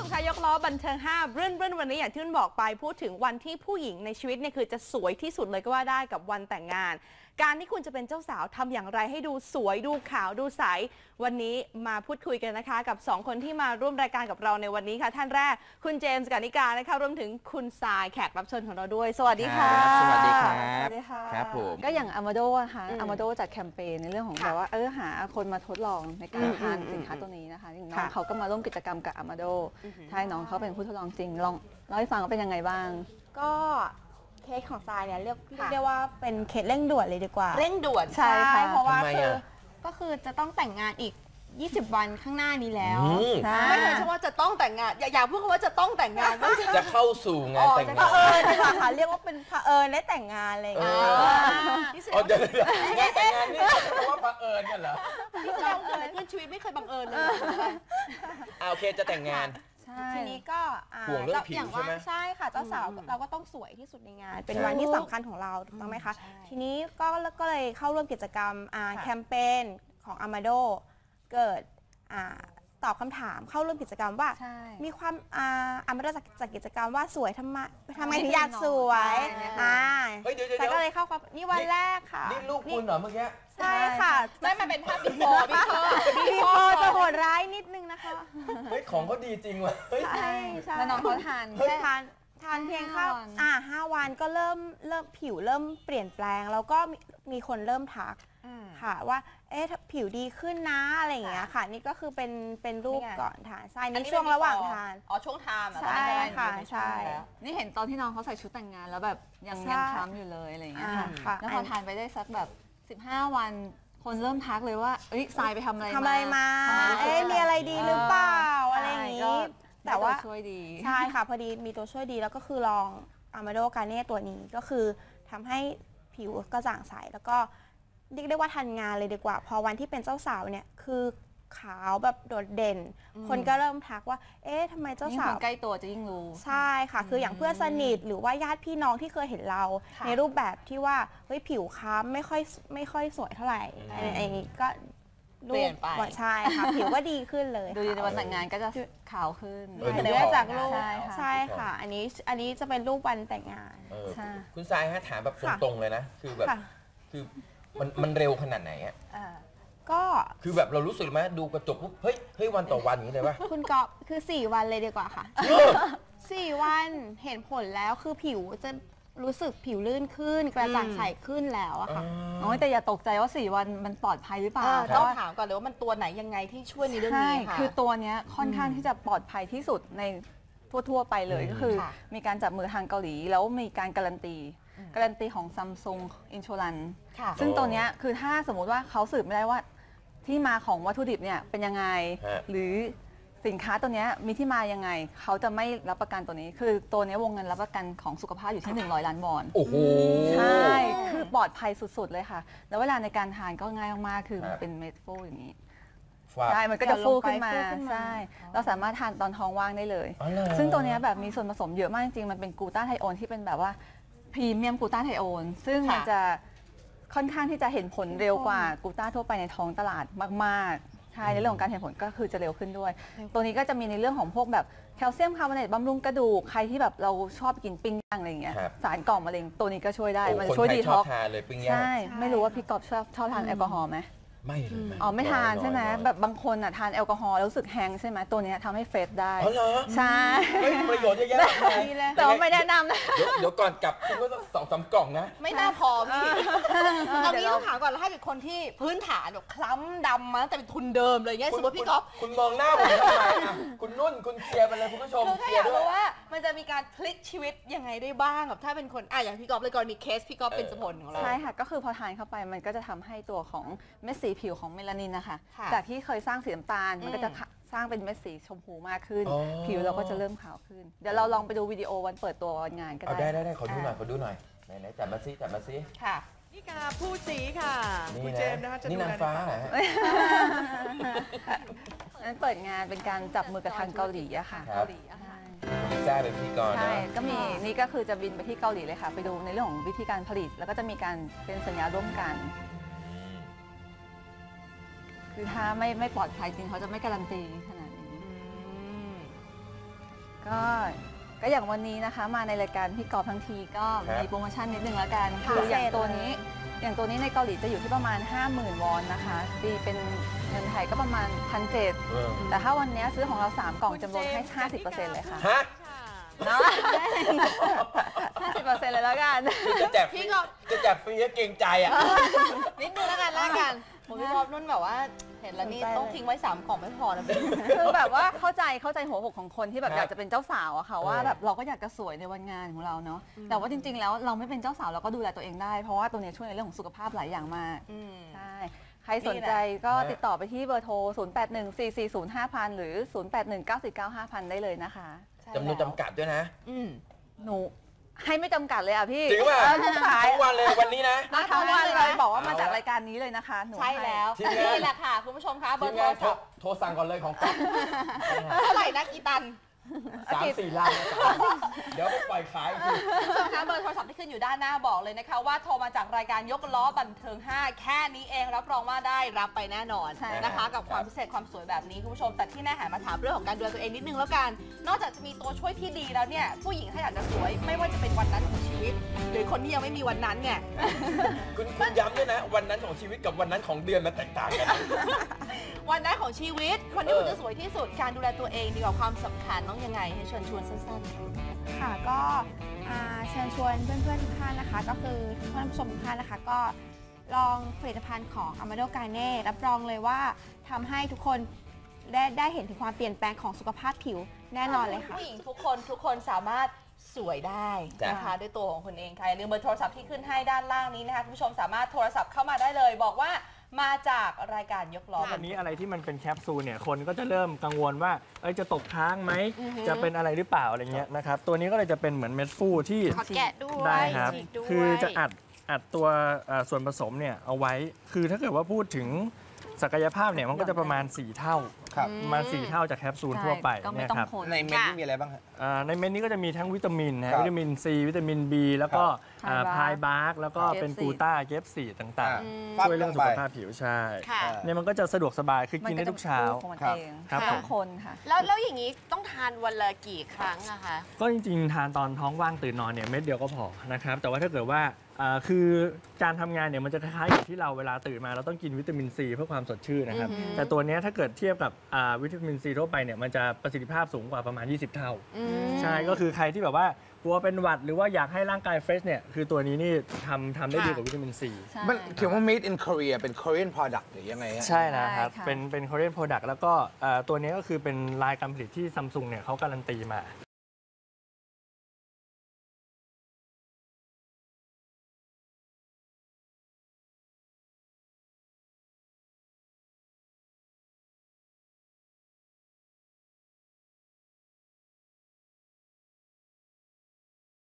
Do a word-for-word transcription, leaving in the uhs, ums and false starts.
ชายยกล้อบันเทิงห้าเรื่อนเรื่อนวันนี้อย่างที่นุ่นบอกไปพูดถึงวันที่ผู้หญิงในชีวิตเนี่ยคือจะสวยที่สุดเลยก็ว่าได้กับวันแต่งงานการที่คุณจะเป็นเจ้าสาวทำอย่างไรให้ดูสวยดูขาวดูใสวันนี้มาพูดคุยกันนะคะกับสองคนที่มาร่วมรายการกับเราในวันนี้ค่ะท่านแรกคุณเจมส์กานิกานะคะรวมถึงคุณทรายแขกรับเชิญของเราด้วยสวัสดีค่ะสวัสดีครับสวัสดีค่ะครับผมก็อย่างอามาโดค่ะอามาโดจัดแคมเปญในเรื่องของแบบว่าเออหาคนมาทดลองในการทานสินค้าตัวนี้นะคะน้องเขาก็มาร่วมกิจกรรมกับอามาโดใช่น้องเขาเป็นผู้ทดลองจริงลองเล่าให้ฟังว่าเป็นยังไงบ้างก็เคสของทรายเนี่ยเรียกเรียกได้ว่าเป็นเคสเร่งด่วนเลยดีกว่าเร่งด่วนใช่ค่ะเพราะว่าคือก็คือจะต้องแต่งงานอีกยี่สิบวันข้างหน้านี้แล้วไม่ใช่เฉพาะจะต้องแต่งงานอย่าอย่าพูดคำว่าจะต้องแต่งงานจะเข้าสู่งานแต่งงานเออดีกว่าค่ะเรียกว่าเป็นเผอิญได้แต่งงานอะไรอย่างเงี้ยอ๋อเดี๋ยวงานแต่งงานนี่เพราะว่าเผอิญกันเหรอที่แสดงเกิดอะไรขึ้นชีวิตไม่เคยบังเอิญเลยอ่าโอเคจะแต่งงานทีนี้ก็ห่วงเรื่องผิวใช่ไหมใช่ค่ะเจ้าสาวเราก็ต้องสวยที่สุดในงานเป็นวันที่สำคัญของเราถูกต้องไหมคะทีนี้ก็ก็เลยเข้าร่วมกิจกรรมแคมเปญของอามาโดเกิดตอบคำถามเข้าร่วมกิจกรรมว่ามีความอามาโดจากกิจกรรมว่าสวยทำไมทำไมถึงอยากสวยอ่าแต่ก็เลยเข้าครับนี่วันแรกค่ะนี่ลูกคุณเหรอเมื่อกี้ใช่ค่ะไม่มาเป็นภาพบิโฟร์บิโฟร์บิโฟร์จะโหดร้ายนิดนึงนะคะเฮ้ยของเขาดีจริงว่ะใช่ใช่แล้วน้องเขาทานแค่ทานทานเพียงแค่อ่าห้าวันก็เริ่มเริ่มผิวเริ่มเปลี่ยนแปลงแล้วก็มีคนเริ่มทักค่ะว่าเอ๊ะผิวดีขึ้นนะอะไรอย่างเงี้ยค่ะนี่ก็คือเป็นเป็นรูปก่อนทานใช่นี่ช่วงระหว่างทานอ๋อช่วงทานใช่ค่ะใช่นี่เห็นตอนที่น้องเขาใส่ชุดแต่งงานแล้วแบบยังยังคล้ำอยู่เลยอะไรอย่างเงี้ยค่ะแล้วพอทานไปได้สักแบบสิบห้าวันคนเริ่มทักเลยว่าเอ้ยทรายไปทำอะไรมาทำอะไรมาเอ๊ะมีอะไรดีหรือเปล่าอะไรอย่างงี้แต่ว่าช่วยดีใช่ค่ะพอดีมีตัวช่วยดีแล้วก็คือลองอามาโดกาเน่ตัวนี้ก็คือทำให้ผิวกระจ่างใสแล้วก็เรียกได้ว่าทันงานเลยดีกว่าพอวันที่เป็นเจ้าสาวเนี่ยคือขาวแบบโดดเด่นคนก็เริ่มทักว่าเอ๊ะทำไมเจ้าสาวใกล้ตัวจะยิ่งรู้ใช่ค่ะคืออย่างเพื่อนสนิทหรือว่าญาติพี่น้องที่เคยเห็นเราในรูปแบบที่ว่าเฮ้ยผิวค้ำไม่ค่อยไม่ค่อยสวยเท่าไหร่อะไรอย่างนี้ก็เปลี่ยนไปใช่ค่ะผิวก็ดีขึ้นเลยดูในวันแต่งงานก็จะขาวขึ้นเห็นได้จากรูปใช่ค่ะอันนี้อันนี้จะเป็นรูปวันแต่งงานคุณทรายฮะถามแบบตรงๆเลยนะคือแบบคือมันมันเร็วขนาดไหนอ่ะก็คือแบบเรารู้สึกไหมดูกระจกปุ๊บเฮ้ยเฮ้ยวันต่อวันอย่างนี้เลยป่ะคุณก๊อฟคือสี่วันเลยดีกว่าค่ะสี่วันเห็นผลแล้วคือผิวจะรู้สึกผิวลื่นขึ้นกระจ่างใสขึ้นแล้วอะค่ะโอ้ยแต่อย่าตกใจว่าสี่วันมันปลอดภัยหรือเปล่าต้องถามก่อนเลยว่ามันตัวไหนยังไงที่ช่วยในเรื่องนี้ค่ะคือตัวนี้ค่อนข้างที่จะปลอดภัยที่สุดในทั่วๆไปเลยก็คือมีการจับมือทางเกาหลีแล้วมีการการันตีการันตีของ Samsung Insurance ซึ่งตัวนี้คือถ้าสมมุติว่าเขาสืบไม่ได้ว่าที่มาของวัตถุดิบเนี่ยเป็นยังไงหรือสินค้าตัวนี้มีที่มายังไงเขาจะไม่รับประกันตัวนี้คือตัวนี้วงเงินรับประกันของสุขภาพอยู่ที่หนึ่งร้อยล้านวอนโอ้โหใช่คือปลอดภัยสุดๆเลยค่ะแล้วเวลาในการทานก็ง่ายมากๆคือเป็นเม็ดฟูอย่างนี้ใช่มันก็จะฟูขึ้นมาใช่เราสามารถทานตอนท้องว่างได้เลยซึ่งตัวนี้แบบมีส่วนผสมเยอะมากจริงๆมันเป็นกลูตาไทโอนที่เป็นแบบว่าพรีเมียมกลูตาไทโอนซึ่งมันจะค่อนข้างที่จะเห็นผลเร็วกว่ากลูตาทั่วไปในท้องตลาดมากๆใช่ในเรื่องของการเห็นผลก็คือจะเร็วขึ้นด้วยตัวนี้ก็จะมีในเรื่องของพวกแบบแคลเซียมคาร์บอเนตบำรุงกระดูกใครที่แบบเราชอบกินปิ้งย่างอะไรอย่างเงี้ยสารก่อมะเร็งตัวนี้ก็ช่วยได้มันช่วยดีท็อกซ์ใช่ไม่รู้ว่าพี่กอบชอบชอบทานแอลกอฮอล์ไหมไม่เลยอ๋อไม่ทานใช่ไหมแบบบางคนอ่ะทานแอลกอฮอล์แล้วรู้สึกแฮงใช่ไหมตัวนี้ทำให้เฟสได้อ๋อเหรอใช่ประโยชน์เยอะแยะเลยแต่ว่าไม่แนะนำนะเดี๋ยวก่อนกลับคุณก็สองสามกล่องนะไม่น่าพอพี่เอางี้ต้องถามก่อนแล้วให้เป็นคนที่พื้นฐานแบบคล้ำดำมาตั้งแต่เป็นทุนเดิมเลยเงี้ยสมมติพี่ก๊อฟคุณมองหน้าผมทำไมคุณนุ่นคุณเคลียร์ไปเลยคุณผู้ชมเคลียร์ด้วยว่ามันจะมีการพลิกชีวิตยังไงได้บ้างแบบถ้าเป็นคนอ่ะอย่างพี่ก๊อฟเลยกรณีเคสพี่ก๊อฟเป็นสมุนของเราใช่ค่ะก็คือพอทานเข้าไปมันก็จะทำให้ตัวของเม็ดสีผิวของเมลานินนะคะจากที่เคยสร้างสีน้ำตาลมันก็จะสร้างเป็นเม็ดสีชมพูมากขึ้นผิวเราก็จะเริ่มขาวขึ้นเดี๋ยวเราลองไปดูวิดีโอวันเปิดตัววันงานก็ได้ได้ได้ได้ขอดูหน่อยขอดูหน่อยไหนไหนจับมาซิจับมาซิค่ะนี่กาพูดสีค่ะคุณเจมส์นะคะจะดูนี่นางฟ้านั้นเปิดงานเป็นการจับมือกับทางเกาหลีอะค่ะเกาหลีพิซซ่าเป็นพิธีกรใช่ก็มีนี่ก็คือจะบินไปที่เกาหลีเลยค่ะไปดูในเรื่องของวิธีการผลิตแล้วก็จะมีการเป็นสัญญาร่วมกันคือถ้าไม่ไม่ปลอดภัยจริงเขาจะไม่การันตีขนาดนี้ก็ก็อย่างวันนี้นะคะมาในรายการพี่กอล์ฟทั้งทีก็ครับมีโปรโมชั่นนิดนึงแล้วกันค่ะคืออย่างพิเศษตัวนี้ อย่างตัวนี้ในเกาหลีจะอยู่ที่ประมาณ ห้าหมื่น วอนนะคะตีเป็นเงินไทยก็ประมาณ หนึ่งพันเจ็ดร้อยเออแต่ถ้าวันนี้ซื้อของเรา สาม กล่องจะลดให้ ห้าสิบเปอร์เซ็นต์ เลยค่ะฮะเนาะ ห้าสิบเปอร์เซ็นต์ เลยแล้วกันคือจะแจกฟรีจะแจกฟรีก็เกรงใจอ่ะนิดนึงแล้วกันแล้วกันผมพี่พอบนุ่นแบบว่าเห็นแล้วนี่ต้องทิ้งไว้สามกล่องไม่พอนะพี่คือแบบว่าเข้าใจเข้าใจหัวอกของคนที่แบบครับอยากจะเป็นเจ้าสาวอะค่ะว่าเออแบบเราก็อยากจะสวยในวันงานของเราเนาะแต่ว่าจริงๆแล้วเราไม่เป็นเจ้าสาวเราก็ดูแลตัวเองได้เพราะว่าตัวเนี้ยช่วยในเรื่องของสุขภาพหลายอย่างมากใช่ใครสนใจก็ติดต่อไปที่เบอร์โทร ศูนย์ แปด หนึ่ง สี่ สี่ ศูนย์ ห้า ศูนย์ ศูนย์ หรือ ศูนย์ แปด หนึ่ง เก้า สี่ เก้า ห้า ศูนย์ ได้เลยนะคะจำนวนจำกัดด้วยนะหนูให้ไม่จำกัดเลยอ่ะพี่จริงป่ะเออทุกสายทุกวันเลยวันนี้นะมาทั้งวันเลยบอกว่ามาจากรายการนี้เลยนะคะหนูใช่แล้วทีมงานนี่แหละค่ะ คุณผู้ชมคะเบอทีร์มโทรงานโทรศัพท์โทรสั่งก่อนเลยของก๊อฟเท่าไหร่นะกี่ตันสามสี่ลังนะเดี๋ยวไปปล่อยขายอีกทีคุณผู้ชมคะเบอร์โทรศัพท์ที่ขึ้นอยู่ด้านหน้าบอกเลยนะคะว่าโทรมาจากรายการยกล้อบันเทิงห้าแค่นี้เองรับรองว่าได้รับไปแน่นอนใช่นะคะ กับความพิเศษความสวยแบบนี้คุณผู้ชมแต่ที่แน่หันมาถามเรื่องของการดูแลตัวเองนิดนึงแล้วกัน นอกจากจะมีตัวช่วยที่ดีแล้วเนี่ยผู้หญิงถ้าอยากจะสวยไม่ว่าจะเป็นวันนั้นของชีวิต หรือคนที่ยังไม่มีวันนั้นเนี่ยคุณคุณย้ำด้วยนะ วันนั้นของชีวิตกับวันนั้นของเดือนมันแตกต่างกันวันนั้นของชีวิตวันที่เออคุณจะสวยที่สุดการดูแลตัวเองดีกว่าความสำคัญต้องยังไงให้เชิญชวนสั้นค่ะก็อ่าเชิญชวนเพื่อนๆทุกท่านนะคะ ก็คือท่านผู้ชมทุกท่านนะคะ ก็ลองผลิตภัณฑ์ของ Amado Garnier รับรองเลยว่าทำให้ทุกคนได้ได้เห็นถึงความเปลี่ยนแปลงของสุขภาพผิวแน่นอนเลยค่ะผู้หญิงทุกคนทุกคนสามารถสวยได้จ้ะนะคะด้วยตัวของคุณเองค่ะอย่าลืมเบอร์โทรศัพท์ที่ขึ้นให้ด้านล่างนี้นะคะคุณผู้ชมสามารถโทรศัพท์เข้ามาได้เลย บอกว่ามาจากรายการยกล้อวันนี้อะไรที่มันเป็นแคปซูลเนี่ยคนก็จะเริ่มกังวลว่าเอ้ยจะตกค้างไหมจะเป็นอะไรหรือเปล่าอะไรเงี้ยนะครับตัวนี้ก็เลยจะเป็นเหมือนเม็ดฟูที่ขอแกะด้วยได้ครับฉีกด้วยคือจะอัดอัดตัวเอ่อส่วนผสมเนี่ยเอาไว้ คือถ้าเกิดว่าพูดถึงศักยภาพเนี่ยมันก็จะประมาณสี่เท่าครับประมาณสี่เท่าจากแคปซูลทั่วไปก็ไม่เนี่ยต้องครับคนในเม็ดนี่มีอะไรบ้างฮะอ่าในเม็ดนี้ก็จะมีทั้งวิตามินนะฮะครับวิตามินซีวิตามิน B แล้วก็ครับพายบาร์กแล้วก็ครับเป็นเจฟกลูซีต้าเกฟซีต่างปั๊ๆบช่วยเรื่องลสุไปขภาพผิวใช่ค่ะเนี่ยมันก็จะสะดวกสบายคือกินได้ทุกเช้าของมันครับเองครับทั้ผงมคนค่ะแล้วแล้วอย่างนี้ต้องทานวันละกี่ครั้งอะคะก็จริงๆ ทานตอนท้องว่างตื่นนอนเนี่ยเม็ดเดียวก็พอนะครับแต่ว่าถ้าเกิดว่าอ่าคือการทำงานเนี่ยมันจะคล้ายๆกับที่เราเวลาตื่นมาเราต้องกินวิตามินซีเพื่อความสดชื่นนะครับแต่ตัวเนี้ยถ้าเกิดเทียบกับอ่าวิตามินซีทั่วไปเนี่ยมันจะประสิทธิภาพสูงกว่าประมาณ ยี่สิบ เท่า ใช่ก็คือใครที่แบบว่ากลัวเป็นหวัดหรือว่าอยากให้ร่างกายเฟรชเนี่ยคือตัวนี้นี่ทำทำได้ดีกว่าวิตามินซีใช่มันเขียนว่า made in Korea เป็น Korean product หรือยังไงฮะใช่นะครับใช่ค่ะเป็นเป็น Korean product แล้วก็เอ่อตัวนี้ก็คือเป็นลายการผลิตที่ซัมซุงเนี่ยเขาการันตีมา